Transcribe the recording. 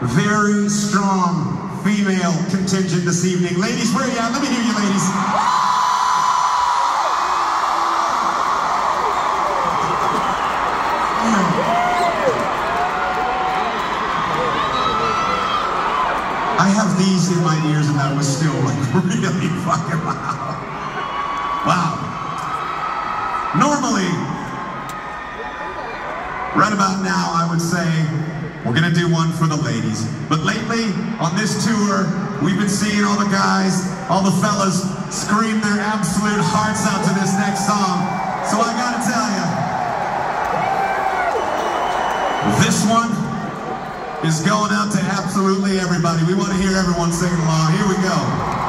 very strong female contingent this evening. Ladies, where are you at? Let me hear you, ladies. I have these in my ears and that was still like really fucking loud. Wow. Normally, right about now, I would say we're gonna do one for the ladies. But lately, on this tour, we've been seeing all the guys, all the fellas scream their absolute hearts out to this next song. So I gotta tell you, this one is going out to absolutely everybody. We want to hear everyone singing along. Here we go.